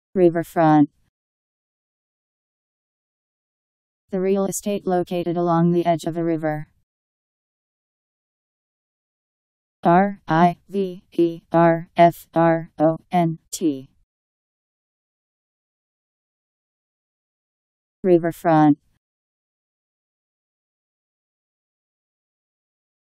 Riverfront. The real estate located along the edge of a river. Riverfront. Riverfront.